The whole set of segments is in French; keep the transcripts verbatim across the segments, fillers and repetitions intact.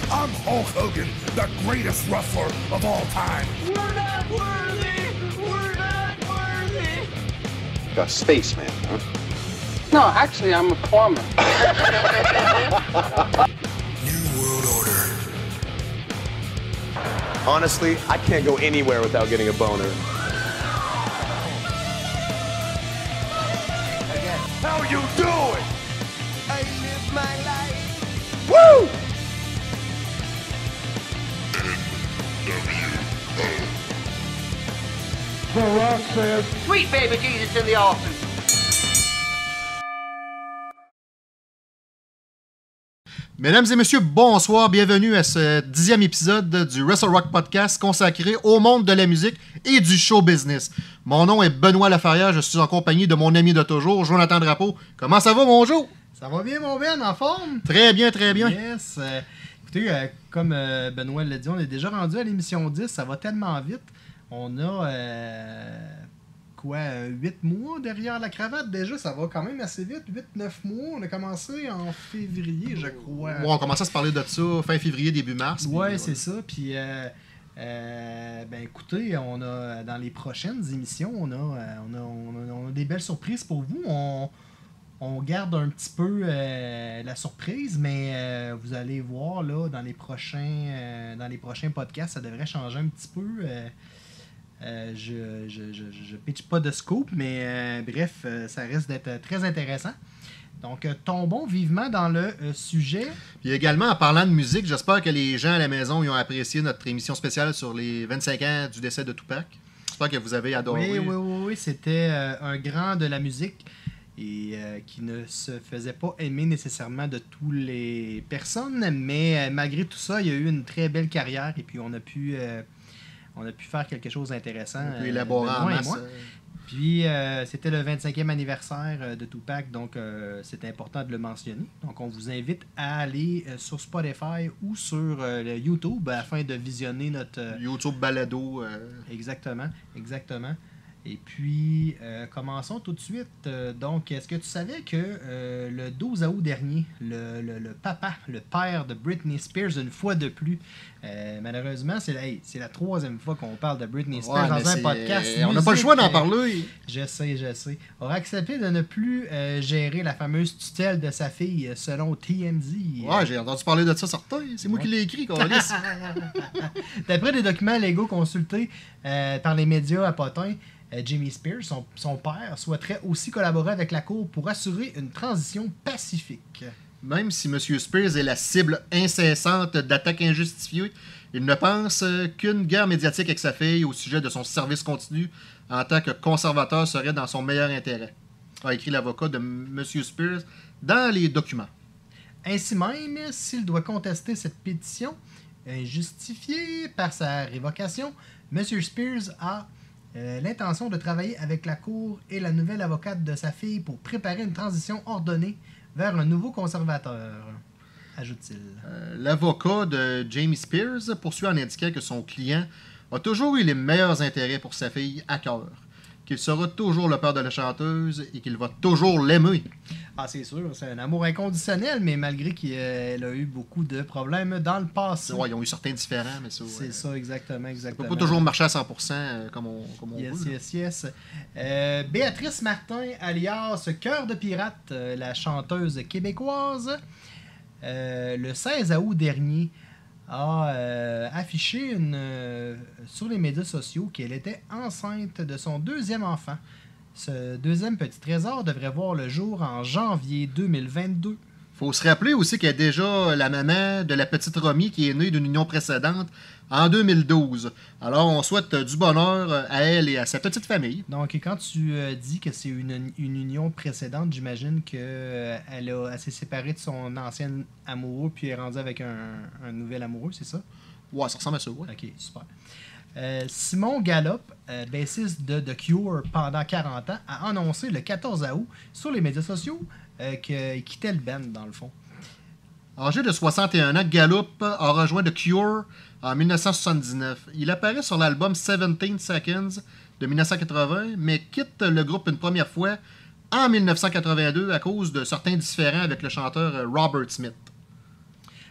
I'm Hulk Hogan, the greatest wrestler of all time. We're not worthy! We're not worthy! You're a spaceman, huh? No, actually, I'm a plumber. New World Order. Honestly, I can't go anywhere without getting a boner. How you doing? I live my life. Woo! The Rock says, Sweet baby Jesus in the offing. Mesdames et messieurs, bonsoir, bienvenue à ce dixième épisode du Wrestle Rock Podcast consacré au monde de la musique et du show business. Mon nom est Benoît Laferrière, je suis en compagnie de mon ami de toujours, Jonathan Drapeau. Comment ça va, mon Jo? Ça va bien, mon Ben, en forme? Très bien, très bien. Yes. Euh, écoutez, euh, comme euh, Benoît l'a dit, on est déjà rendu à l'émission dix, ça va tellement vite. On a, euh, quoi, huit mois derrière la cravate déjà, ça va quand même assez vite. huit neuf mois, on a commencé en février, je crois. Ouais, on commençait à se parler de ça fin février, début mars. Ouais, puis, c'est ça. Puis, euh, euh, ben écoutez, on a dans les prochaines émissions, on a, euh, on a, on a, on a des belles surprises pour vous. On, on garde un petit peu euh, la surprise, mais euh, vous allez voir là dans les prochains, euh, dans les prochains podcasts, ça devrait changer un petit peu. Euh, euh, je, je, je, je pitch pas de scoop, mais euh, bref, euh, ça risque d'être très intéressant. Donc, euh, tombons vivement dans le euh, sujet. Puis également, en parlant de musique, j'espère que les gens à la maison ils ont apprécié notre émission spéciale sur les vingt-cinq ans du décès de Tupac. J'espère que vous avez adoré. Oui, oui, oui, oui. C'était euh, un grand de la musique et euh, qui ne se faisait pas aimer nécessairement de toutes les personnes, mais euh, malgré tout ça, il y a eu une très belle carrière et puis on a pu, euh, on a pu faire quelque chose d'intéressant. On peut élaborer euh, en Benoît et masse. moi. Puis, euh, c'était le vingt-cinquième anniversaire euh, de Tupac, donc euh, c'est important de le mentionner. Donc, on vous invite à aller euh, sur Spotify ou sur euh, le YouTube afin de visionner notre... euh, YouTube Balado. euh, Exactement, exactement. Et puis, euh, commençons tout de suite. Euh, donc, est-ce que tu savais que euh, le douze août dernier, le, le, le papa, le père de Britney Spears, une fois de plus, euh, malheureusement, c'est la, hey, c'est la troisième fois qu'on parle de Britney Spears ouais, mais dans un c'est- podcast. On n'a pas le choix d'en musique. parler. Je sais, je sais. Aura accepté de ne plus euh, gérer la fameuse tutelle de sa fille euh, selon T M Z. Ouais, j'ai entendu parler de ça certain. C'est moi qui l'ai écrit, câlisse. D'après des documents légaux consultés euh, par les médias à Potin, euh, Jamie Spears, son, son père, souhaiterait aussi collaborer avec la Cour pour assurer une transition pacifique. Même si M. Spears est la cible incessante d'attaques injustifiées, il ne pense euh, qu'une guerre médiatique avec sa fille au sujet de son service continu en tant que conservateur serait dans son meilleur intérêt, a écrit l'avocat de M. Spears dans les documents. Ainsi même, s'il doit contester cette pétition injustifiée par sa révocation, M. Spears a euh, l'intention de travailler avec la Cour et la nouvelle avocate de sa fille pour préparer une transition ordonnée vers un nouveau conservateur, ajoute-t-il. Euh, L'avocat de Jamie Spears poursuit en indiquant que son client a toujours eu les meilleurs intérêts pour sa fille à cœur, qu'il sera toujours le père de la chanteuse et qu'il va toujours l'aimer. Ah, c'est sûr, c'est un amour inconditionnel, mais malgré qu'elle a eu beaucoup de problèmes dans le passé. Ouais, ils ont eu certains différents, mais ça... C'est ouais. ça, exactement, Ça exactement. peut pas toujours marcher à cent pour cent euh, comme on, comme on Yes, veut. là. yes, yes. Euh, Béatrice Martin, alias Cœur de Pirate, euh, la chanteuse québécoise, euh, le seize août dernier, a euh, affiché une, euh, sur les médias sociaux qu'elle était enceinte de son deuxième enfant. Ce deuxième petit trésor devrait voir le jour en janvier deux mille vingt-deux. Faut se rappeler aussi qu'elle est déjà la maman de la petite Romy qui est née d'une union précédente en deux mille douze. Alors, on souhaite du bonheur à elle et à sa petite famille. Donc, quand tu euh, dis que c'est une, une union précédente, j'imagine qu'elle euh, a, elle s'est séparée de son ancien amoureux puis elle est rendue avec un, un nouvel amoureux, c'est ça? Ouais, ça ressemble à ça, ouais. Ok, super. Euh, Simon Gallup, euh, bassiste de The Cure pendant quarante ans, a annoncé le quatorze août sur les médias sociaux euh, qu'il quittait le band, dans le fond. Âgé de soixante et un ans, Gallup a rejoint The Cure en dix-neuf cent soixante-dix-neuf. Il apparaît sur l'album seventeen Seconds de dix-neuf cent quatre-vingts, mais quitte le groupe une première fois en dix-neuf cent quatre-vingt-deux à cause de certains différends avec le chanteur Robert Smith.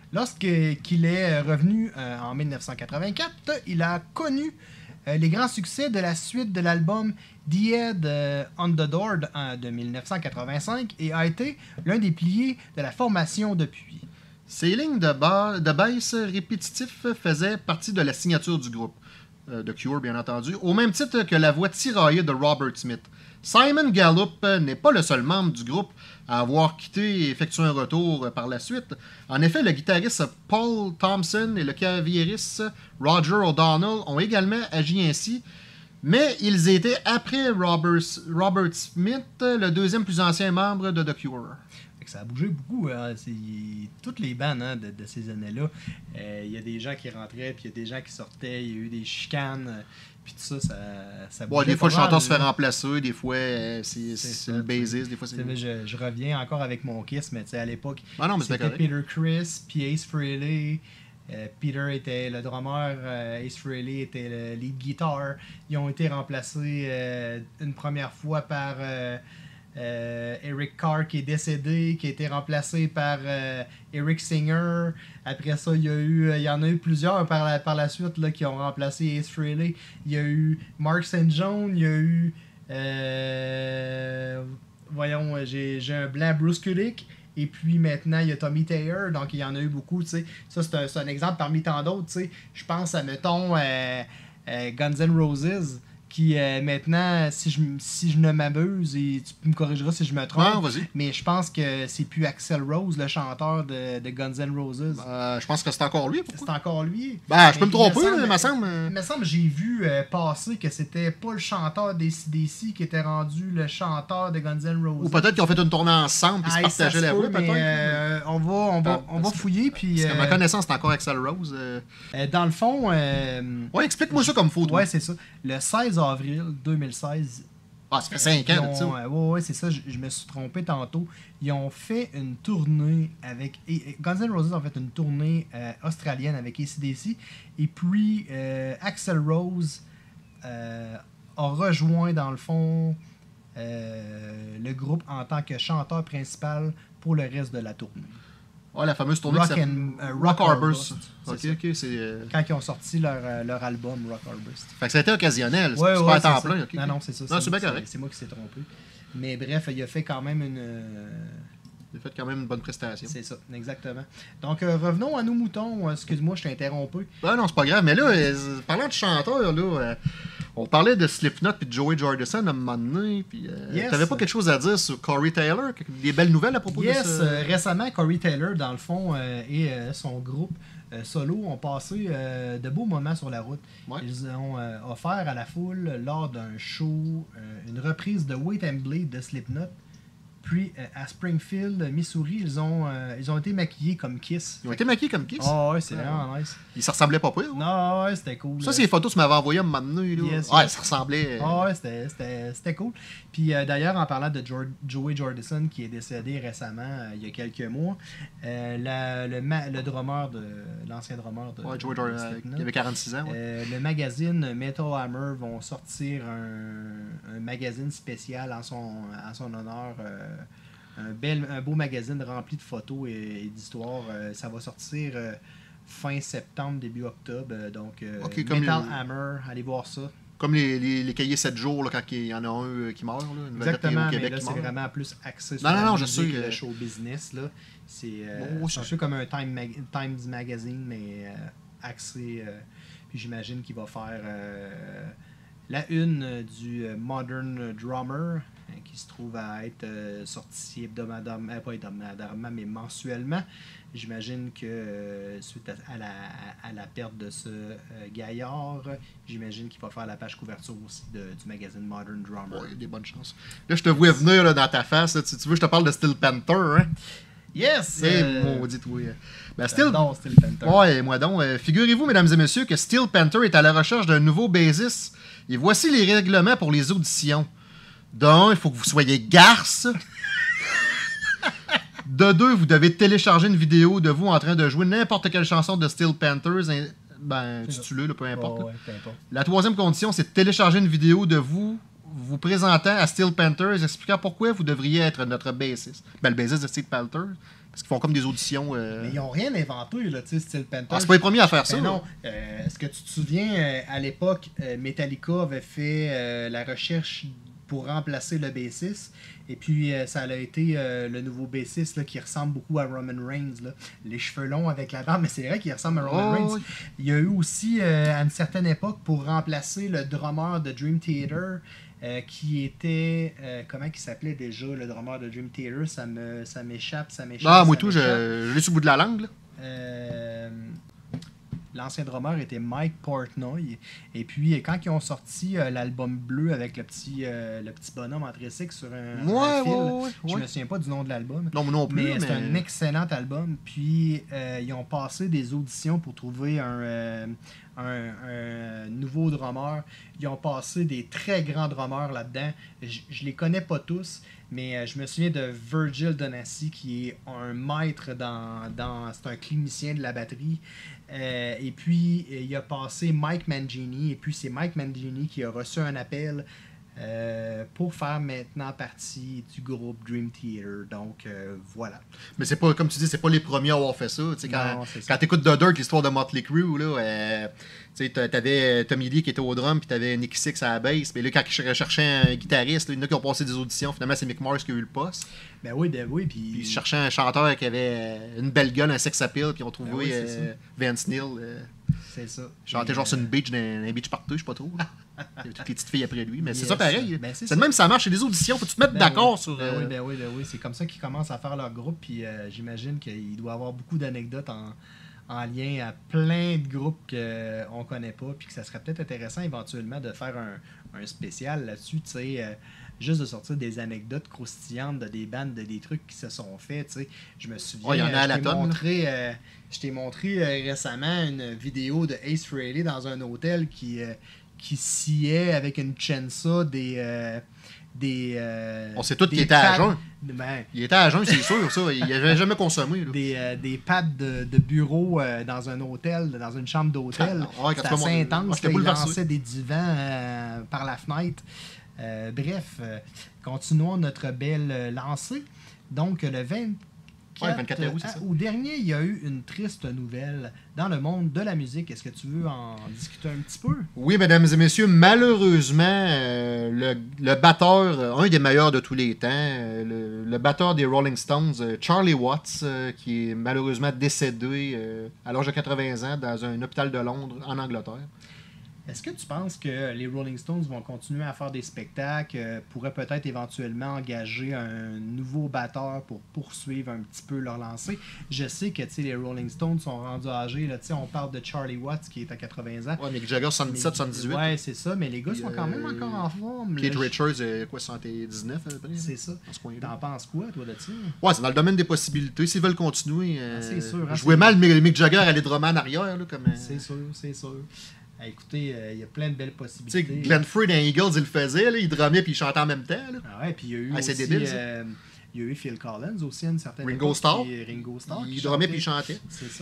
Lorsqu'il est revenu euh, en mille neuf cent quatre-vingt-quatre, il a connu euh, les grands succès de la suite de l'album The Head euh, on the Door de, euh, de mille neuf cent quatre-vingt-cinq et a été l'un des piliers de la formation depuis. Ces lignes de, bar, de bass répétitifs faisaient partie de la signature du groupe, euh, de Cure bien entendu, au même titre que la voix tiraillée de Robert Smith. Simon Gallup n'est pas le seul membre du groupe à avoir quitté et effectué un retour par la suite. En effet, le guitariste Paul Thompson et le claviériste Roger O'Donnell ont également agi ainsi, mais ils étaient, après Robert, Robert Smith, le deuxième plus ancien membre de The Cure. Ça a bougé beaucoup. Hein. C'est toutes les bandes hein, de, de ces années-là. Il euh, y a des gens qui rentraient, puis il y a des gens qui sortaient. Il y a eu des chicanes. euh, Puis tout ça, ça, ça bougeait. Ouais, des fois, le pas chanteur mal, se fait là. remplacer. Des fois, euh, c'est C'est c'est ça, le bassiste. Des fois, Tu c'est... sais, Je, je reviens encore avec mon Kiss, mais tu sais, à l'époque, Ah non, mais c'est c'était correct. Peter Criss, puis Ace Frehley. Euh, Peter était le drummer, euh, Ace Frehley était le lead guitar. Ils ont été remplacés euh, une première fois par euh, euh, Eric Carr qui est décédé, qui a été remplacé par euh, Eric Singer. Après ça, il y a eu, il y en a eu plusieurs par la, par la suite là, qui ont remplacé Ace Frehley. Il y a eu Mark Saint John, il y a eu euh, voyons, j'ai, j'ai un blanc, Bruce Kulick. Et puis maintenant, il y a Tommy Thayer, donc il y en a eu beaucoup, tu sais. Ça, c'est un, c'est un exemple parmi tant d'autres, tu sais. Je pense à, mettons, euh, euh, Guns N' Roses, qui euh, maintenant, si je, si je ne m'abuse, et tu me corrigeras si je me trompe, Ah, vas-y. mais je pense que c'est plus Axl Rose, le chanteur de, de Guns N' Roses. Euh, je pense que c'est encore lui. Pourquoi? C'est encore lui. Ben, je peux Mais me tromper, il mais il me semble. Il me semble que j'ai vu euh, passer que c'était pas le chanteur des C D C qui était rendu le chanteur de Guns N' Roses. Ou peut-être qu'ils ont fait une tournée ensemble et se Ah, ça partageaient se la peut, voix, mais, peut-être. euh, on va, on va, on va Parce- fouiller. Puis, Parce qu'à ma euh, connaissance, c'est encore Axl Rose. euh. euh, dans le fond, euh, Ouais, explique-moi ça comme photo. ouais, c'est ça. Le seize avril deux mille seize, Ah, ça fait cinq ils ans, ont- tu sais. euh, ouais, ouais, c'est ça. Je, je me suis trompé tantôt. Ils ont fait une tournée avec. et- et Guns N' Roses ont fait une tournée euh, australienne avec A C D C. Et puis, euh, Axl Rose euh, a rejoint, dans le fond, euh, le groupe en tant que chanteur principal pour le reste de la tournée. Ouais, la fameuse tournée Rock, qui s'appelle and, euh, Rock Rock Arburst. Arburst, Ok, c'est ça. ok, c'est. euh, Quand ils ont sorti leur, euh, leur album Rock Arburst. Fait que ça a été occasionnel. C'est Ouais, c'est ouais, pas à c'est temps ça. plein. ok, Non, ok. non, c'est ça. Non, c'est bien correct. C'est moi qui s'est trompé. Mais bref, il a fait quand même une. euh, Il a fait quand même une bonne prestation. C'est ça, exactement. Donc, euh, revenons à nos moutons. Excuse-moi, je t'ai interrompu. Ben non, c'est pas grave. Mais là, euh, parlant de chanteurs, là, euh, on parlait de Slipknot puis de Joey Jordison à un moment donné. Puis, euh, Yes. t'avais pas quelque chose à dire sur Corey Taylor? Des belles nouvelles à propos Yes, de ça? euh, récemment, Corey Taylor, dans le fond, euh, et euh, son groupe euh, solo ont passé euh, de beaux moments sur la route. Ouais. Ils ont euh, offert à la foule, lors d'un show, euh, une reprise de Wait and Bleed de Slipknot. Puis, euh, à Springfield, Missouri, ils ont, euh, ils ont été maquillés comme Kiss. Ils ont été maquillés comme Kiss. Ah ouais, c'est Ouais. vraiment nice. Ils se ressemblaient pas pire. Non, ouais, c'était cool. Ça, c'est les photos que tu m'avais envoyées à un moment donné. Là. Yes, ouais, yes. ça ressemblait. euh, Ah ouais, c'était- c'était c'était cool. Puis euh, d'ailleurs, en parlant de Jor- Joey Jordison, qui est décédé récemment, euh, il y a quelques mois, euh, la- le, ma- le drummer, de l'ancien drummer de, Ouais, Joey de Jordison, Slipknot, il avait quarante-six ans. Ouais. euh, le magazine Metal Hammer vont sortir un, un magazine spécial en son, en son honneur. euh, un, bel, un beau magazine rempli de photos et, et d'histoires. Euh, ça va sortir euh, fin septembre, début octobre. Euh, donc, euh, Ok, comme Metal le- Hammer, allez voir ça. Comme les, les, les cahiers sept jours, là, quand il y en a un euh, qui meurt. Là, une vedette Exactement, au mais Québec là, qui c'est meurt. vraiment plus axé sur Non, non, la non, je musique sais, et euh, le show business. Là. C'est euh, Oh, c'est un je peu comme un Time Mag- Times Magazine, mais euh, axé. euh, puis j'imagine qu'il va faire euh, la une euh, du euh, Modern Drummer, hein, qui se trouve à être euh, sorti hebdomadairement, euh, pas hebdomadairement, mais mensuellement. J'imagine que euh, suite à, à la, à la perte de ce euh, gaillard, j'imagine qu'il va faire la page couverture aussi de- du magazine Modern Drummer. Ouais, il y a des bonnes chances. Là, je te vois venir là, dans ta face. là. Tu, tu veux que je te parle de Steel Panther, hein? Yes! Eh, euh, maudit, oui. Ben, Steel... J'adore Steel Panther. Ouais, moi donc. euh, figurez-vous, mesdames et messieurs, que Steel Panther est à la recherche d'un nouveau bassiste. Et voici les règlements pour les auditions. D'un, il faut que vous soyez garce. De deux, vous devez télécharger une vidéo de vous en train de jouer n'importe quelle chanson de Steel Panthers. Ben, C'est ça. titulée, là, peu importe. Ouais, là. ouais, peu importe. La troisième condition, c'est de télécharger une vidéo de vous vous présentant à Steel Panthers, expliquant pourquoi vous devriez être notre bassiste. Ben, le bassiste de Steel Panthers, parce qu'ils font comme des auditions. Euh... Mais ils n'ont rien inventé, là, tu sais, Steel Panthers. Ah, c'est pas les premiers à faire ça. Ben non. Euh, Est-ce que tu te souviens, euh, à l'époque, euh, Metallica avait fait euh, la recherche pour remplacer le bassiste. Et puis, euh, ça a été euh, le nouveau bassiste là, qui ressemble beaucoup à Roman Reigns. Là. Les cheveux longs avec la barbe, mais c'est vrai qu'il ressemble à Roman Oh, Reigns. oui. Il y a eu aussi, euh, à une certaine époque, pour remplacer le drummer de Dream Theater, euh, qui était... Euh, comment il s'appelait déjà, le drummer de Dream Theater? Ça me, ça m'échappe, ça m'échappe. Ah, moi ça tout, m'échappe. je, je l'ai sous le bout de la langue. Là. Euh, L'ancien drummer était Mike Portnoy. Et puis, quand ils ont sorti euh, l'album bleu avec le petit, euh, le petit bonhomme en tricycle sur un, Ouais, un fil, ouais, ouais, je ouais. me souviens pas du nom de l'album. Non, moi non plus. Mais, Mais, c'est un excellent album. Puis, euh, ils ont passé des auditions pour trouver un, euh, un, un nouveau drummer. Ils ont passé des très grands drummers là-dedans. Je, je les connais pas tous, mais euh, je me souviens de Virgil Donassi, qui est un maître dans... dans c'est un clinicien de la batterie. Euh, et puis, il a passé Mike Mangini. Et puis, c'est Mike Mangini qui a reçu un appel euh, pour faire maintenant partie du groupe Dream Theater. Donc, euh, voilà. mais c'est pas, comme tu dis, c'est pas les premiers à avoir fait ça. Tu sais, quand Non, c'est ça. quand t'écoutes The Dirt, l'histoire de Motley Crue, là, euh, tu sais, t'a- t'avais Tommy Lee qui était au drum, puis t'avais Nicky Six à la bass. Mais là, quand ils recherchaient un guitariste, là, il y en a qui ont passé des auditions. Finalement, c'est Mick Mars qui a eu le poste. Ben oui, ben oui. Puis, Puis ils cherchaient un chanteur qui avait une belle gueule, un sex appeal, puis ils ont trouvé Ben oui, c'est euh, Vince Neil. Euh, c'est ça. chantait Et, genre sur euh, une beach, d'un un beach partout, je sais pas trop. là. Il y avait toutes les petites filles après lui. Mais c'est Yes. ça pareil. Ben, c'est c'est ça. de même, ça marche. C'est des auditions. Faut que tu te mettes Ben d'accord oui. sur. Ben euh, oui, ben oui, ben oui. C'est comme ça qu'ils commencent à faire leur groupe. Puis euh, j'imagine qu'il doit y avoir beaucoup d'anecdotes en, en lien à plein de groupes qu'on connaît pas. Puis que ça serait peut-être intéressant éventuellement de faire un, un spécial là-dessus. Tu sais, euh, juste de sortir des anecdotes croustillantes de des bandes, de des trucs qui se sont faits. Tu sais, je me souviens. Ouais, il y en a euh, à je la t'ai tonne, là. montré, euh, je t'ai montré euh, récemment une vidéo de Ace Frehley dans un hôtel qui. Euh, qui sciait avec une chainsaw des... euh, des euh, On sait tous des qu'il était à pads- jeun. ben, Il était à jeun, c'est sûr, ça. Il n'avait jamais consommé. Là. des, euh, des pads de, de bureau euh, dans un hôtel, dans une chambre d'hôtel. Ah, ouais, quand C'était tu vas assez mon- intense. Ah, j'étais là, il bouleversé. lançait des divans euh, par la fenêtre. Euh, bref, euh, continuons notre belle euh, lancée. Donc, le vingt-quatre Ouais, vingt-quatre août, c'est ah, ça. au dernier, il y a eu une triste nouvelle dans le monde de la musique. Est-ce que tu veux en discuter un petit peu? Oui, mesdames et messieurs, malheureusement, euh, le, le batteur, euh, un des meilleurs de tous les temps, euh, le, le batteur des Rolling Stones, euh, Charlie Watts, euh, qui est malheureusement décédé euh, à l'âge de quatre-vingts ans dans un hôpital de Londres, en Angleterre. Est-ce que tu penses que les Rolling Stones vont continuer à faire des spectacles, euh, pourraient peut-être éventuellement engager un nouveau batteur pour poursuivre un petit peu leur lancée? Je sais que tu sais, les Rolling Stones sont rendus âgés. Là, tu sais, on parle de Charlie Watts qui est à quatre-vingts ans. Ouais, Mick Jagger, soixante-dix-sept soixante-dix-huit. Ouais, c'est ça, mais les gars Puis, sont quand même euh, encore en forme. Keith là. Richards, euh, quoi, soixante-dix-neuf à peu près? C'est ça. Dans ce coin-là. T'en penses quoi, toi, de ça? Ouais, c'est dans le domaine des possibilités. S'ils veulent continuer, euh, Ah, c'est sûr, hein, je jouais c'est- mal Mick Mick Jagger aller drummer en arrière. Là, comme, euh, C'est sûr, c'est sûr. Ah, écoutez, euh, il y a plein de belles Tu sais, possibilités. Glenn Frey dans Eagles, il le faisait. Là, il drummait puis il chantait en même temps. Là. Ah ouais, puis il y a eu Ah, c'est aussi, débile, ça. euh, il y a eu Phil Collins aussi à une certaine Ringo époque, Starr. qui- Ringo Starr. il qui drummait chantait. puis il chantait. C'est ça.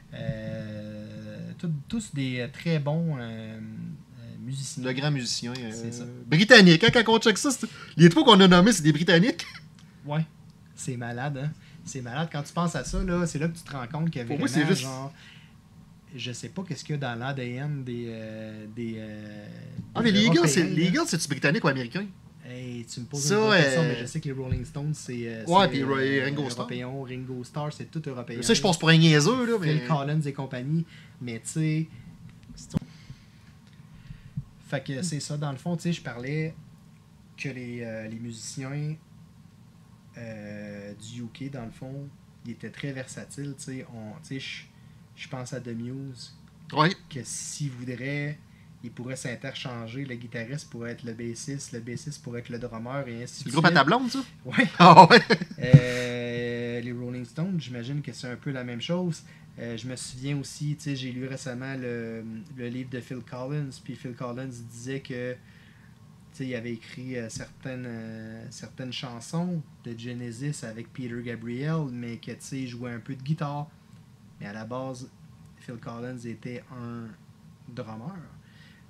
Euh, tout- tous des euh, très bons euh, euh, musiciens. De grands musiciens. euh, C'est ça. Britanniques. Hein, quand on check ça, c'est- les trois qu'on a nommés, c'est des Britanniques. Ouais. C'est malade, hein? C'est malade. Quand tu penses à ça, là, c'est là que tu te rends compte qu'il y a Pour vraiment, moi, c'est juste- genre... Je sais pas qu'est-ce qu'il y a dans l'A D N des... euh, des, euh, Ah, des mais les Eagles, c'est, Européens, les là. Eagles, c'est-tu britannique ou américain? Hey, tu me poses Ça, une bonne question, euh, mais je sais que les Rolling Stones, c'est... euh, Ouais, c'est, puis euh, Ringo Starr. européen. Ringo Starr, c'est tout européen. Ça, je pense pour un niaiseux, là, mais... Phil Collins et compagnie. Mais tu sais... Fait que c'est ça. Dans le fond, tu sais, je parlais que les, euh, les musiciens euh, du U K, dans le fond, ils étaient très versatiles. Tu sais, on- tu sais, je je pense à The Muse, Ouais. que s'ils voudraient, ils pourraient s'interchanger. Le guitariste pourrait être le bassiste, le bassiste pourrait être le drummer, et ainsi C'est de le groupe à suite. ta blonde, ça? Ouais. Ah ouais. Euh, les Rolling Stones, j'imagine que c'est un peu la même chose. Euh, je me souviens aussi, tu sais, j'ai lu récemment le, le livre de Phil Collins, puis Phil Collins disait que, tu sais, il avait écrit euh, certaines, euh, certaines chansons de Genesis avec Peter Gabriel, mais que, tu sais, il jouait un peu de guitare. Mais à la base, Phil Collins était un drummer.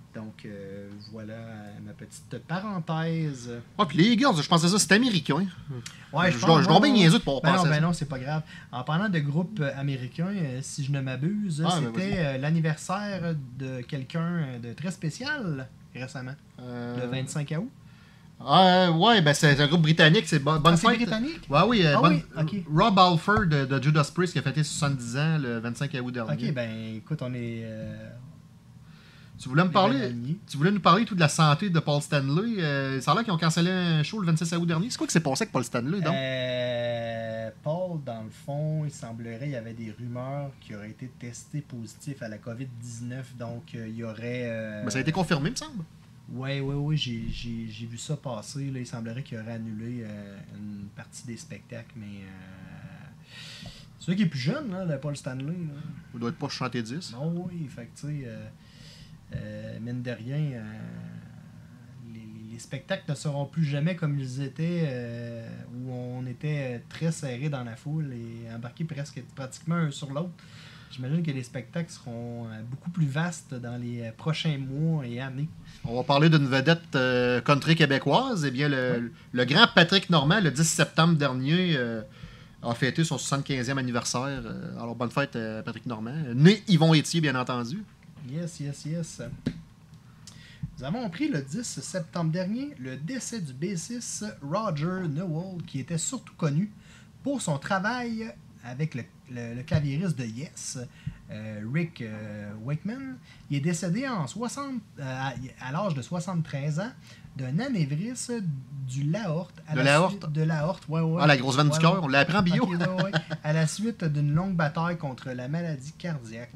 Donc, euh, voilà ma petite parenthèse. Ah, puis les Eagles, je pensais ça, c'est américain. Ouais, je pense, je dois bien ouais, niaiseux de pas ben penser non, à ben ça. non, c'est pas grave. En parlant de groupe euh, américain, euh, si je ne m'abuse, Ah, ben c'était vas-y. euh, l'anniversaire de quelqu'un de très spécial récemment, Euh, le vingt-cinq août. Ah, ouais, ben c'est un groupe britannique, c'est Bon- Bonne Ah, c'est Fête. britannique? Ouais, oui, euh, Ah bonne- oui, ok. Rob Halford de, de Judas Priest qui a fêté soixante-dix ans le vingt-cinq août dernier. Ok, ben écoute, on est. Euh, Tu voulais me on est parler, alignés. tu voulais nous parler tout de la santé de Paul Stanley. Euh, ça a l'air qu'ils ont cancellé un show le vingt-six août dernier. C'est quoi qui s'est passé avec Paul Stanley, donc? Euh, Paul, dans le fond, il semblerait qu'il y avait des rumeurs qu'il aurait été testé positif à la covid dix-neuf, donc euh, il y aurait. Euh, Ben, ça a été confirmé, me semble. Oui, oui, oui, j'ai, j'ai, j'ai vu ça passer. Là. Il semblerait qu'il aurait annulé euh, une partie des spectacles, mais. Euh, c'est sûr qu'il est plus jeune, là, le Paul Stanley. Là. Il doit être pas chanté dix. Non, oui, fait que, tu sais, euh, euh, mine de rien, euh, les, les spectacles ne seront plus jamais comme ils étaient, euh, où on était très serré dans la foule et embarqué presque pratiquement un sur l'autre. J'imagine que les spectacles seront euh, beaucoup plus vastes dans les euh, prochains mois et années. On va parler d'une vedette euh, country québécoise. Eh bien, le, ouais. le grand Patrick Normand, le dix septembre dernier, euh, a fêté son soixante-quinzième anniversaire. Euh, alors, bonne fête, euh, Patrick Normand. Né Yvon Étier, bien entendu. Yes, yes, yes. Nous avons appris le dix septembre dernier le décès du bassiste Roger Newell, qui était surtout connu pour son travail avec le, le, le claviériste de Yes, euh, Rick euh, Wakeman. Il est décédé en soixante, euh, à, à l'âge de soixante-treize ans d'un anévrisme du l'aorte. De la l'aorte? suite De l'aorte, ouais, ouais. Ah, la grosse veine ouais, du cœur, ouais. on l'apprend en bio. Okay, ouais, ouais. À la suite d'une longue bataille contre la maladie cardiaque.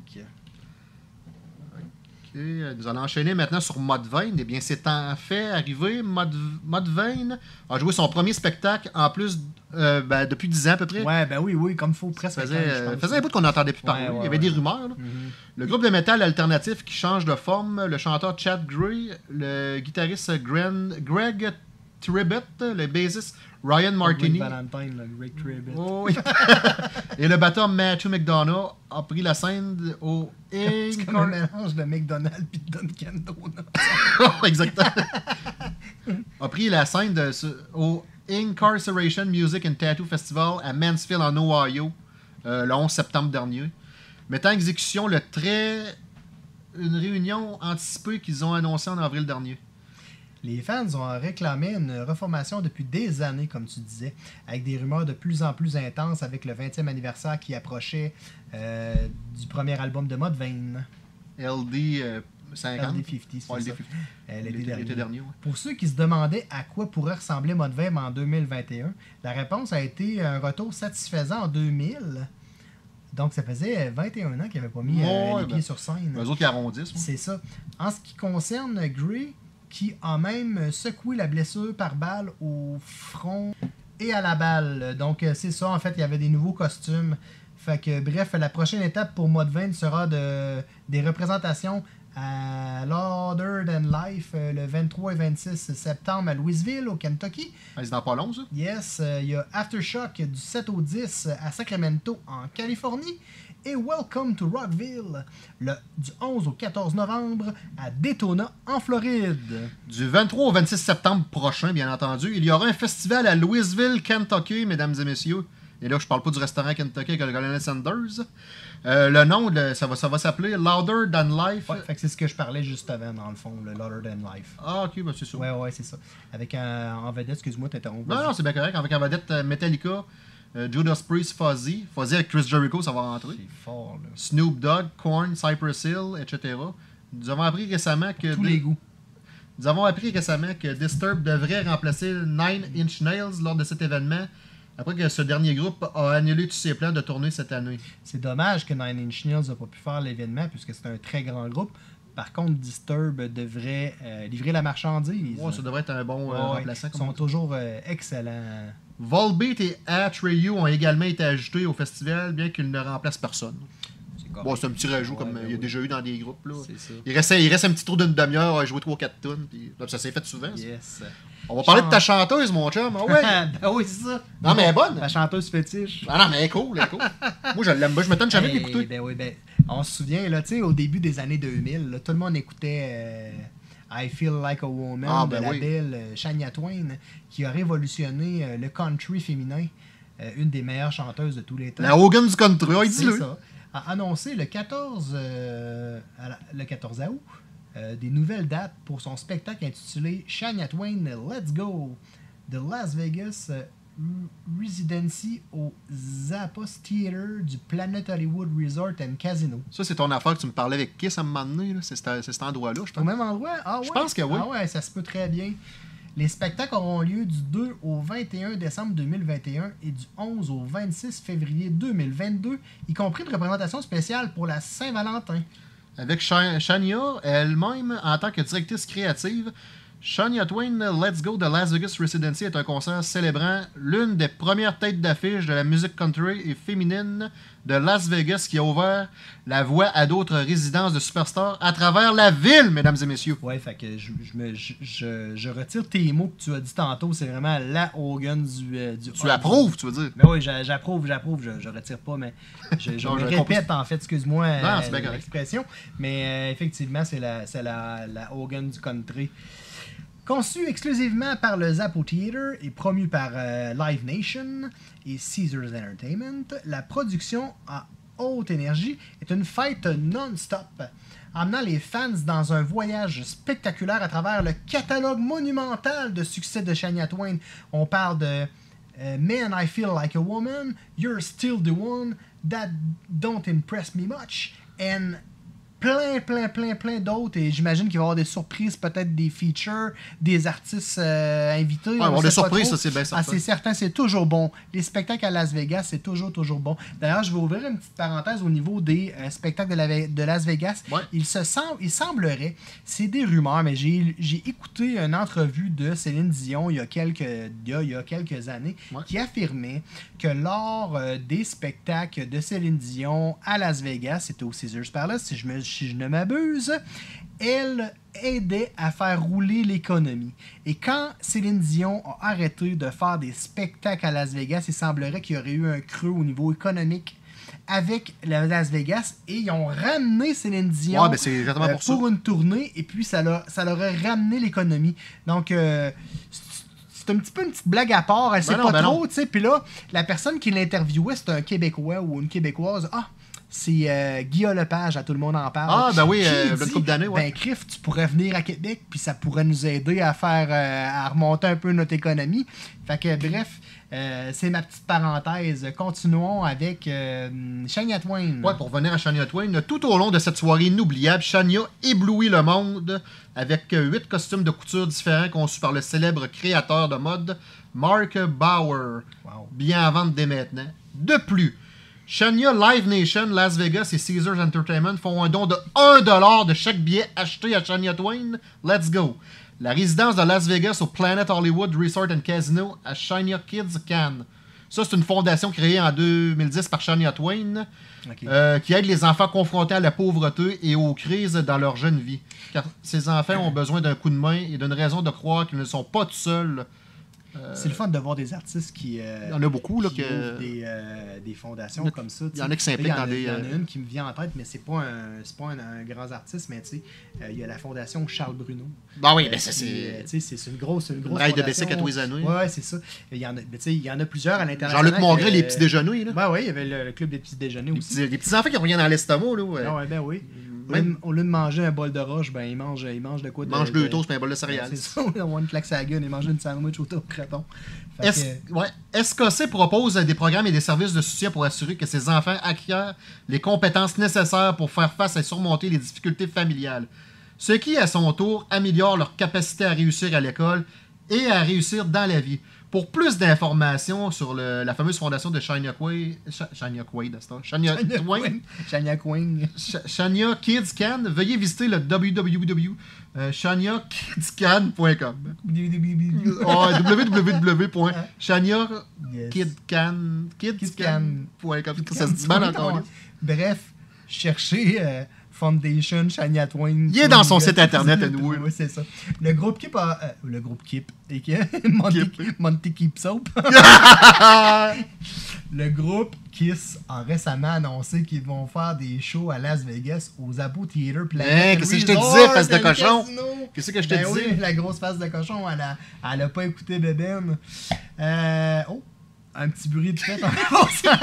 Okay. Nous allons enchaîner maintenant sur Mudvayne. Eh bien, c'est en fait arrivé. Mud, Mudvayne a joué son premier spectacle en plus euh, ben, depuis dix ans à peu près. Ouais, ben oui, oui, comme il faut presque. Ça faisait, euh, faisait un bout qu'on n'entendait plus parler. Ouais, ouais, il y avait ouais. des rumeurs. Là. Mm-hmm. Le groupe de métal alternatif qui change de forme, le chanteur Chad Gray, le guitariste Gren, Greg Tribbett, le bassiste Ryan Martini. Greg Valentine, là, Greg Tribbett. Oh, oui. Et le batteur Matthew McDonough a pris la scène au C'est comme un mélange de McDonald's et de Dunkin' Donuts. oh, exactement. a pris la scène de, au Incarceration Music and Tattoo Festival à Mansfield en Ohio euh, le onze septembre dernier, mettant en exécution le très une réunion anticipée qu'ils ont annoncée en avril dernier. Les fans ont réclamé une reformation depuis des années, comme tu disais, avec des rumeurs de plus en plus intenses avec le vingtième anniversaire qui approchait euh, du premier album de Mudvayne. L D euh, cinquante. L D cinquante, c'est ouais, ça. L D cinquante. Euh, l'été L'été dernier. dernier ouais. Pour ceux qui se demandaient à quoi pourrait ressembler Mudvayne en deux mille vingt et un, la réponse a été un retour satisfaisant en deux mille. Donc, ça faisait vingt et un ans qu'ils n'avaient pas mis euh, ouais, les ben, pieds sur scène. Eux autres qui arrondissent. C'est ça. En ce qui concerne Gray, qui a même secoué la blessure par balle au front et à la balle. Donc, c'est ça. En fait, il y avait des nouveaux costumes. Fait que, bref, la prochaine étape pour Mudvayne sera de, des représentations à Louder Than Life le vingt-trois et vingt-six septembre à Louisville, au Kentucky. Ah, c'est dans pas long, ça? Yes. Il euh, y a Aftershock du sept au dix à Sacramento, en Californie. Et Welcome to Rockville, le, du onze au quatorze novembre à Daytona, en Floride. Du vingt-trois au vingt-six septembre prochain, bien entendu, il y aura un festival à Louisville, Kentucky, mesdames et messieurs. Et là, je parle pas du restaurant Kentucky avec le colonel Sanders. Euh, le nom, de, ça va, ça va s'appeler Louder Than Life. Ouais, fait que c'est ce que je parlais juste avant, dans le fond, le Louder Than Life. Ah, ok, ben c'est ça. Ouais, ouais, c'est ça. Avec un, en vedette, excuse-moi, t'interromps. Non, non, c'est bien correct. Avec en vedette euh, Metallica, euh, Judas Priest, Fuzzy. Fuzzy avec Chris Jericho, ça va rentrer. C'est fort, là. Snoop Dogg, Korn, Cypress Hill, et cetera. Nous avons appris récemment que... Tous les goûts. Nous avons appris récemment que Disturbed devrait remplacer Nine Inch Nails lors de cet événement, après que ce dernier groupe a annulé tous ses plans de tournée cette année. C'est dommage que Nine Inch Nails n'a pas pu faire l'événement, puisque c'est un très grand groupe. Par contre, Disturbed devrait euh, livrer la marchandise. Ouais, ça devrait être un bon euh, ouais, remplaçant. Ils sont toujours euh, excellents. Volbeat et Atreyu ont également été ajoutés au festival, bien qu'ils ne remplacent personne. C'est Bon, c'est un petit rajout ouais, comme ben il y a oui. déjà eu dans des groupes. Là. C'est ça. Il, reste, il reste un petit tour d'une demi-heure à jouer trois quatre tonnes. Puis... Ça s'est fait souvent. Ça. Yes. On va parler Chante. de ta chanteuse, mon chum. Ah ouais. ben oui, c'est ça. Non, mais elle est bonne. La chanteuse fétiche. Ah non, mais elle est cool, elle est cool. Moi, je l'aime pas. Je m'étonne jamais Hey, d'écouter. Ben oui, ben, On se souvient, là, tu sais, au début des années deux mille, là, tout le monde écoutait euh, I Feel Like a Woman ah, de ben la oui. belle euh, Shania Twain, qui a révolutionné euh, le country féminin, euh, une des meilleures chanteuses de tous les temps. La Hogan du country, oh, C'est dis-le. ça. A annoncé le quatorze, euh, à la- le quatorze août euh, des nouvelles dates pour son spectacle intitulé Shania Twain Let's Go de Las Vegas euh, Residency au Zappos Theater du Planet Hollywood Resort and Casino. Ça, c'est ton affaire que tu me parlais avec Kiss à un moment donné. là. C'est cet c'est cet endroit-là, je Au pense. même endroit? Ah ouais? Je pense que oui. Ah ouais, ça se peut très bien. Les spectacles auront lieu du deux au vingt et un décembre deux mille vingt et un et du onze au vingt-six février deux mille vingt-deux, y compris une représentation spéciale pour la Saint-Valentin. Avec Sha- Shania elle-même en tant que directrice créative. Shania Twain Let's Go de Las Vegas Residency est un concert célébrant l'une des premières têtes d'affiche de la musique country et féminine de Las Vegas qui a ouvert la voie à d'autres résidences de superstars à travers la ville, mesdames et messieurs. Ouais, fait que je, je, me- je, je, je retire tes mots que tu as dit tantôt. C'est vraiment la Hogan du. euh, du Tu approuves, tu veux dire? Mais oui, j'a- j'approuve, j'approuve. Je, je retire pas, mais je, je Non, me j'avais répète en fait, excuse-moi Non, euh, c'est bien correct. l'expression. Mais euh, effectivement, c'est la, c'est la, la Hogan du country. Conçu exclusivement par le Zappo Theater et promu par euh, Live Nation et Caesars Entertainment, la production à haute énergie est une fête non-stop, amenant les fans dans un voyage spectaculaire à travers le catalogue monumental de succès de Shania Twain. On parle de euh, Man, I Feel Like a Woman, You're Still the One, That Don't Impress Me Much, and plein, plein, plein, plein d'autres. Et j'imagine qu'il va y avoir des surprises, peut-être des features, des artistes euh, invités. Ouais, on avoir sait des pas surprises, trop. ça, c'est bien Ah, certain. c'est certain, c'est toujours bon. Les spectacles à Las Vegas, c'est toujours, toujours bon. D'ailleurs, je vais ouvrir une petite parenthèse au niveau des euh, spectacles de, la Ve- de Las Vegas. Ouais. Il se semble, il semblerait, c'est des rumeurs, mais j'ai j'ai écouté une entrevue de Céline Dion il y a quelques, il y a, il y a quelques années Ouais. qui affirmait que lors euh, des spectacles de Céline Dion à Las Vegas, c'était au Caesars Palace, si je, me, si je ne m'abuse, elle aidait à faire rouler l'économie. Et quand Céline Dion a arrêté de faire des spectacles à Las Vegas, il semblerait qu'il y aurait eu un creux au niveau économique avec la Las Vegas et ils ont ramené Céline Dion Ouais, ben, c'est exactement euh, pour ça. pour une tournée et puis ça leur, ça leur a ramené l'économie. Donc, euh, c'est- c'est un petit peu une petite blague à part. Elle sait Ben non, pas ben trop, non. tu sais. Puis là, la personne qui l'interviewait, c'est un Québécois ou une Québécoise. Ah, c'est euh, Guillaume Lepage, à tout le monde en parle. Ah, ben oui, Qui euh, dit, une couple d'années, ouais. Ben, Criff, tu pourrais venir à Québec, puis ça pourrait nous aider à faire, euh, à remonter un peu notre économie. Fait que, bref, euh, c'est ma petite parenthèse. Continuons avec euh, Shania Twain. Ouais, pour revenir à Shania Twain, tout au long de cette soirée inoubliable, Shania éblouit le monde avec huit costumes de couture différents conçus par le célèbre créateur de mode Mark Bauer, Wow. bien à vendre dès maintenant. De plus, Shania, Live Nation, Las Vegas et Caesars Entertainment font un don de un dollar de chaque billet acheté à Shania Twain. Let's go! La résidence de Las Vegas au Planet Hollywood Resort and Casino à Shania Kids Can. Ça, c'est une fondation créée en deux mille dix par Shania Twain Ok. euh, qui aide les enfants confrontés à la pauvreté et aux crises dans leur jeune vie. Car ces enfants ont besoin d'un coup de main et d'une raison de croire qu'ils ne sont pas tout seuls. C'est le fun de voir des artistes qui. euh, Il y en a beaucoup, là, qui que- ouvrent des, euh, des fondations Il y en a- comme ça. il y en a tu qui sais. s'impliquent Là, il y en dans a- des, Il y en euh, a une qui me vient en tête, mais c'est pas un, c'est pas un, un grand artiste, mais tu sais, euh, il y a la fondation Charles Bruno. Bah oui, Euh, ben ça, puis, euh, c'est. tu sais, c'est c'est une grosse, c'est une grosse braille de fondation. Bessic à tous les années. Ouais, ouais, c'est ça. Il y en a, ben, tu sais, il y en a plusieurs à l'international. Jean-Luc Mongrain, que- les petits déjeuners, là. Ben oui, il y avait le, le club des petits déjeuners Les aussi. petits, les petits enfants qui reviennent dans l'estomac, là. ouais. Ah ouais, ben oui. Au Même- lieu, de, au lieu de manger un bol de roche, ben il mange, il mange de quoi de. Ils mangent de- deux toasts et un bol de céréales. C'est ça, on une claque sa gueule et manger une sandwich au croton. Fait S- que- ouais. S K C propose des programmes et des services de soutien pour assurer que ces enfants acquièrent les compétences nécessaires pour faire face et surmonter les difficultés familiales. Ce qui, à son tour, améliore leur capacité à réussir à l'école et à réussir dans la vie. Pour plus d'informations sur le- la fameuse fondation de Shania Quaid, Sh- Shania Quaid, c'est ça? Shania Shania Twain, Queen. Shania Queen. Sh- Shania Kids Can, veuillez visiter le w w w point shania kids can point com. Oh, w w w point shania kids can point com. Ça se dit mal encore. là. Bref, cherchez euh, Foundation Shania Twain. Il est dans son site internet à nous. Oui, c'est ça. Le groupe Keep a. euh, le groupe Keep. Et que- Monty, Keep. Monty Keep Soap. Le groupe Kiss a récemment annoncé qu'ils vont faire des shows à Las Vegas aux Abu Theater Planet. Hein, qu'est-ce que je te Resort, disais, face de le cochon? casino. Qu'est-ce que je te Ben disais? oui, la grosse face de cochon, elle a, elle a pas écouté Beben. Euh, oh, un petit bruit de fête en passant.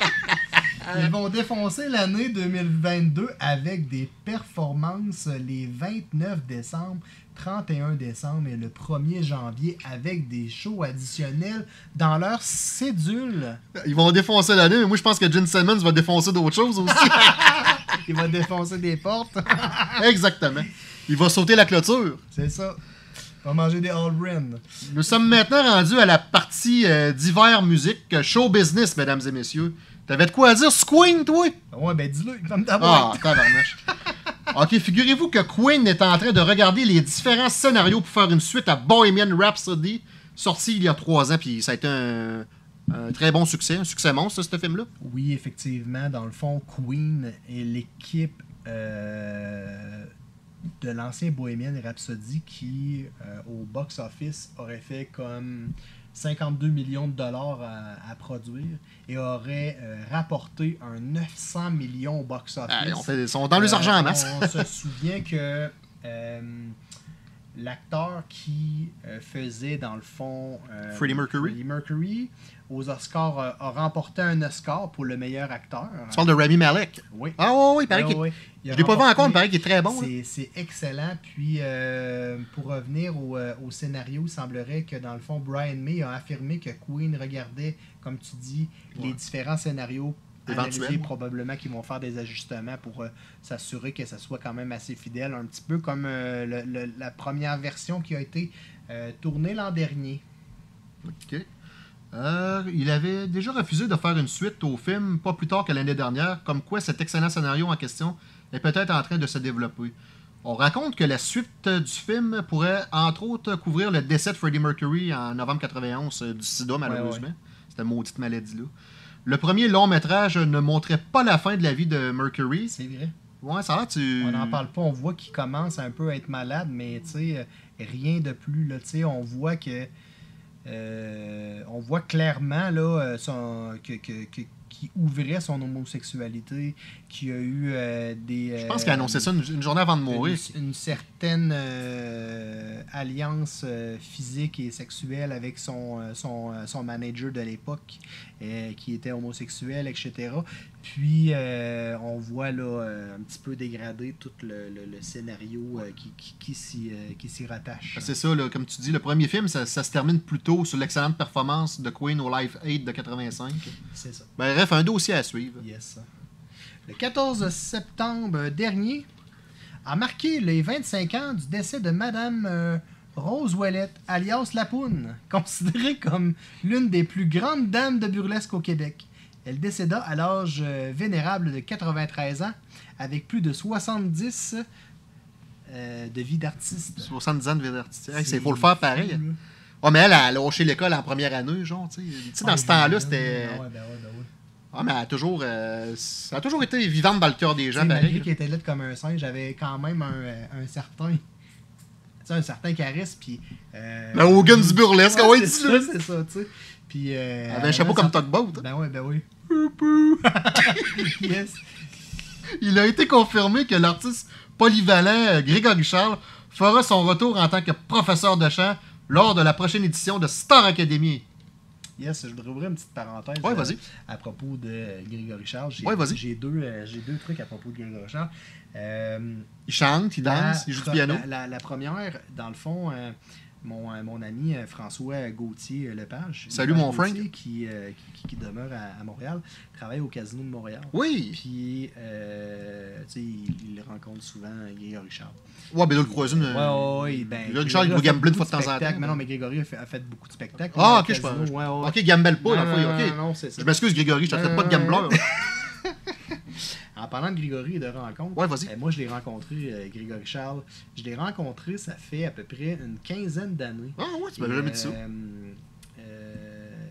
Ils vont défoncer l'année deux mille vingt-deux avec des performances les vingt-neuf décembre, trente et un décembre et le premier janvier avec des shows additionnels dans leur cédule. Ils vont défoncer l'année, mais moi je pense que Gene Simmons va défoncer d'autres choses aussi. Il va défoncer des portes. Exactement. Il va sauter la clôture. C'est ça. Il va manger des All-Brin. Nous sommes maintenant rendus à la partie euh, d'hiver musique, euh, show business, mesdames et messieurs. T'avais de quoi à dire, Queen, toi? Ouais, ben dis-le, comme Ah, d'abord. tabarnache. Ok, figurez-vous que Queen est en train de regarder les différents scénarios pour faire une suite à Bohemian Rhapsody, sorti il y a trois ans, puis ça a été un, un très bon succès, un succès monstre, ce film-là. Oui, effectivement, dans le fond, Queen et l'équipe euh, de l'ancien Bohemian Rhapsody qui, euh, au box-office, aurait fait comme cinquante-deux millions de dollars à, à produire et aurait euh, rapporté un neuf cents millions au box-office. Ah, on fait, ils sont dans les Euh, argent en masse. On se souvient que euh, l'acteur qui euh, faisait, dans le fond, euh, Freddie Mercury. Freddie Mercury, aux Oscars, euh, a remporté un Oscar pour le meilleur acteur. Tu parles de Rami Malek? Oui. Ah oui, oui, il paraît Ouais, qu'il... ouais. Il a Je l'ai pas vu remporté- encore, mais il paraît qu'il est très bon. là. C'est, c'est excellent. Puis, euh, pour revenir au, euh, au scénario, il semblerait que, dans le fond, Brian May a affirmé que Queen regardait, comme tu dis, les Ouais. différents scénarios Éventuellement. analysés, probablement qu'ils vont faire des ajustements pour euh, s'assurer que ça soit quand même assez fidèle. Un petit peu comme euh, le- le- la première version qui a été euh, tournée l'an dernier. Ok. Euh, il avait déjà refusé de faire une suite au film pas plus tard que l'année dernière, comme quoi cet excellent scénario en question est peut-être en train de se développer. On raconte que la suite euh, du film pourrait, entre autres, couvrir le décès de Freddie Mercury en novembre quatre-vingt-onze euh, du sida, malheureusement. ouais. Cette maudite maladie-là. Le premier long métrage ne montrait pas la fin de la vie de Mercury. C'est vrai. Ouais, ça va, tu... On n'en parle pas. On voit qu'il commence un peu à être malade, mais tu sais, euh, rien de plus. Là, tu sais, on voit que. euh, on voit clairement là, euh, son, que, que, que- qu'il ouvrait son homosexualité, qu'il y a eu euh, des. Je pense qu'il a annoncé ça une, une journée avant de mourir. Une, une certaine euh, alliance euh, physique et sexuelle avec son, euh, son, euh, son manager de l'époque euh, qui était homosexuel, et cetera. Puis euh, on voit là euh, un petit peu dégradé tout le, le- le scénario euh, qui, qui, qui s'y, euh, qui s'y rattache. C'est ça, là, comme tu dis, le premier film, ça, ça se termine plus tôt sur l'excellente performance de Queen au Live Aid de quatre-vingt-cinq. C'est ça. Ben, bref, un dossier à suivre. Yes. Le quatorze septembre dernier a marqué les vingt-cinq ans du décès de Madame euh, Rose Ouellette, alias Lapoune, considérée comme l'une des plus grandes dames de burlesque au Québec. Elle décéda à l'âge euh, vénérable de quatre-vingt-treize ans, avec plus de soixante-dix euh, de vie d'artiste. soixante-dix ans de vie d'artiste. Hey, C'est c'est faut le faire pareil. fou, là. Ouais, mais elle a lâché l'école en première année, genre, tu sais. Tu sais, dans Ouais, ce temps-là, ben, c'était... ben ouais, ben ouais, ben ouais. Ah, mais elle a toujours... euh, ça a toujours été vivante dans le cœur des Tu gens, sais, malgré pareil. qu'il était laid comme un singe, j'avais quand même un, euh, un certain... tu sais, un certain charisme, puis... Euh, Le Hogan du burlesque, ah ouais, c'est dis-le. ça, c'est ça, tu sais. Puis... Euh, Elle avait un chapeau comme Tugboat. hein. Ben ouais, ben oui. Yes. Il a été confirmé que l'artiste polyvalent euh, Grégory Charles fera son retour en tant que professeur de chant lors de la prochaine édition de Star Academy. Yes, je voudrais ouvrir une petite parenthèse Ouais, euh, vas-y. à propos de euh, Grégory Charles. J'ai, Ouais, vas-y. J'ai deux, euh, j'ai deux trucs à propos de Grégory Charles. Euh, Il chante, il danse, la, il joue du piano. La, la- la première, dans le fond, euh, mon, euh, mon ami euh, François Gauthier euh, Lepage. Salut, Lepage mon Frank. Gauthier, Qui, euh, qui, qui demeure à, à Montréal, travaille au Casino de Montréal. Oui. Puis, euh, tu sais, il, il rencontre souvent Grégory Charles. Ouais, ben là, le croisé. Ouais, ouais, ouais, ben, Grégory Charles, il a va fait gambler une beaucoup fois de temps en spectacles. temps. Mais non, mais Grégory a fait, a fait beaucoup de spectacles. Ah, au ok, je Casino, pense. ouais, ouais. Ok, gamble pas, Non, la fois. non, Ok. non, non, c'est ça. Je m'excuse, Grégory, je te traite pas de Euh, gambler. En parlant de Grégory et de rencontres, Ouais, vas-y. euh, moi je l'ai rencontré, euh, Grégory Charles. Je l'ai rencontré, ça fait à peu près une quinzaine d'années. Ah ouais, tu m'avais jamais dit ça. Euh, euh,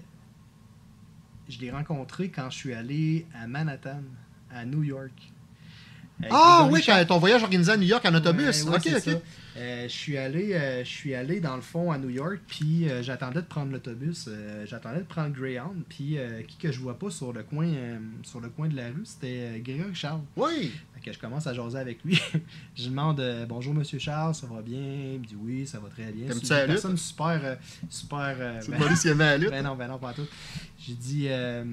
je l'ai rencontré quand je suis allé à Manhattan, à New York. Ah Grégory oui, Charles. quand ton voyage organisé à New York en autobus. Ouais, ouais, ok, c'est ok. ça. Euh, je suis allé, euh, je suis allé dans le fond à New York, puis euh, j'attendais de prendre l'autobus, euh, j'attendais de prendre Greyhound, puis euh, qui que je vois pas sur le coin, euh, sur le coin de la rue, c'était euh, Grégory Charles. Oui. Fait que je commence à jaser avec lui. Je lui demande euh, bonjour Monsieur Charles, ça va bien? Il me dit oui, ça va très bien. T'aimes-tu C'est la une lutte? personne super, euh, super. euh, Tu ben- te demandais s'il aimait la lutte? ben non, ben non, pas tout. J'ai dit. Euh,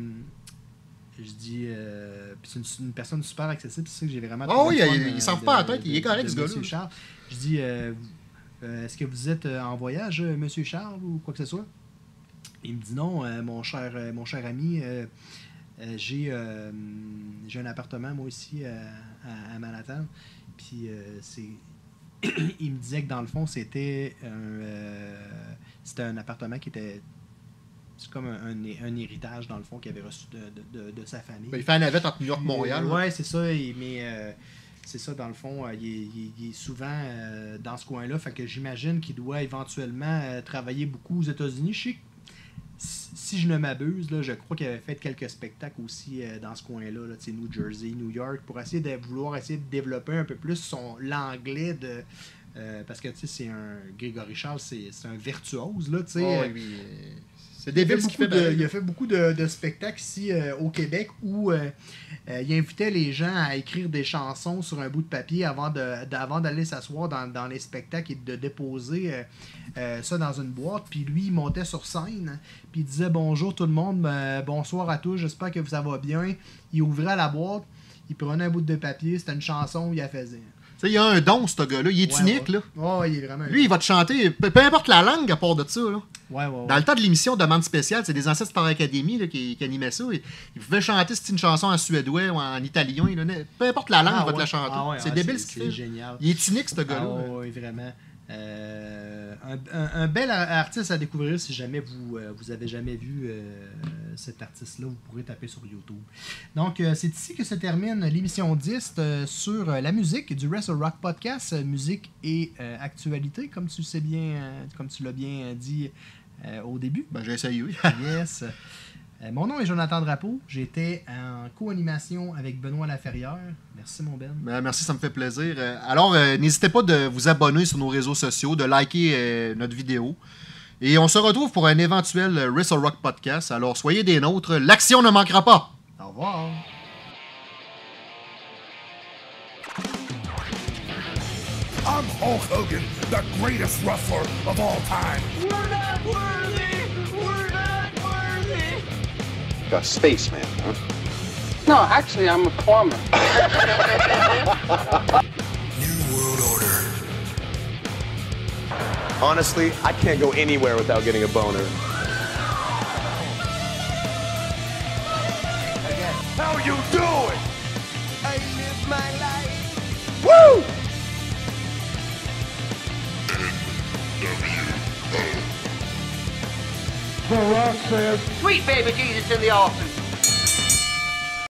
je dis. Euh, puis c'est une, une personne super accessible, c'est ça que j'ai vraiment. Oh trouvé oui, le fun, il- il euh, s'en fout de- pas la tête, de- il est correct, de ce gars-là. Monsieur Charles. Je dis. Euh, euh, Est-ce que vous êtes euh, en voyage, euh, Monsieur Charles, ou quoi que ce soit? Il me dit non, euh, mon cher, euh, mon cher ami. Euh, euh, j'ai euh, j'ai un appartement, moi aussi, euh, à, à Manhattan. Puis euh, c'est. Il me disait que dans le fond, c'était un, euh, c'était un appartement qui était. C'est comme un, un, un héritage, dans le fond, qu'il avait reçu de, de, de, de sa famille. Ben, il fait la navette entre New York et Montréal. Euh, là. ouais, c'est ça. il- Mais euh, c'est ça, dans le fond, euh, il, est, il est- il est souvent euh, dans ce coin-là. Fait que j'imagine qu'il doit éventuellement euh, travailler beaucoup aux États-Unis. Je sais que, si si je ne m'abuse, là, je crois qu'il avait fait quelques spectacles aussi euh, dans ce coin-là, là, tu sais, New Jersey, New York, pour essayer de vouloir essayer de développer un peu plus son l'anglais de. Euh, parce que tu sais, c'est un. Grégory Charles, c'est c'est un virtuose, là, tu sais. Oh, euh, oui, euh, c'est il a, fait débile ce qu'il beaucoup fait. de, pareil. il a fait beaucoup de, de spectacles ici euh, au Québec où euh, euh, il invitait les gens à écrire des chansons sur un bout de papier avant de, de- avant d'aller s'asseoir dans, dans les spectacles et de déposer euh, euh, ça dans une boîte. Puis lui, il montait sur scène, puis il disait bonjour tout le monde, ben, bonsoir à tous, j'espère que ça va bien. Il ouvrait la boîte, il prenait un bout de papier, c'était une chanson, il la faisait. Tu sais, il a un don, ce gars-là. Il est Ouais, unique, ouais. là. Ouais, il est vraiment. Lui, il va te chanter, peu, peu importe la langue à part de ça. Là. Ouais, ouais, ouais. Dans le temps de l'émission Demande spéciale, c'est des ancêtres Star Academy là, qui, qui animaient ça. Et, ils pouvaient chanter c'est une chanson en suédois ou en italien. Là, peu importe la langue, Ah, il va te ouais. la chanter. Ah, ouais, c'est ah, débile c'est- ce qu'il c'est fait. génial. Il est unique, ce gars-là. Ah, oui, vraiment. Euh, un, un- un bel ar- artiste à découvrir si jamais vous euh, vous avez jamais vu euh, cet artiste-là, vous pourrez taper sur YouTube. Donc, euh, c'est ici que se termine l'émission dix euh, sur euh, la musique du Wrestle Rock Podcast, euh, musique et euh, actualité, comme tu sais bien, euh, comme tu l'as bien euh, dit euh, au début. Ben, j'ai essayé, oui. Yes. Euh, mon nom est Jonathan Drapeau. J'étais en co-animation avec Benoît Laferrière. Merci, mon Ben. Ben, merci, ça me fait plaisir. Euh, Alors, euh, n'hésitez pas de vous abonner sur nos réseaux sociaux, de liker euh, notre vidéo. Et on se retrouve pour un éventuel euh, Wrestle Rock Podcast. Alors, soyez des nôtres. L'action ne manquera pas. Au revoir. I'm Hulk Hogan, the greatest wrestler of all time. We're not worthy! We're not worthy! A spaceman, huh? No, actually, I'm a plumber. New World Order. Honestly, I can't go anywhere without getting a boner. How you doing? I live my life! Woo! The Rock says, Sweet baby Jesus in the offing.